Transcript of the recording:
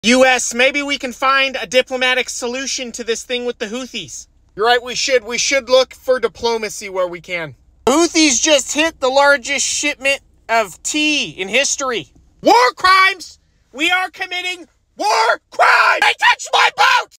U.S., maybe we can find a diplomatic solution to this thing with the Houthis. You're right, we should look for diplomacy where we can. Houthis just hit the largest shipment of tea in history. War crimes! We are committing war crimes! They touched my boat!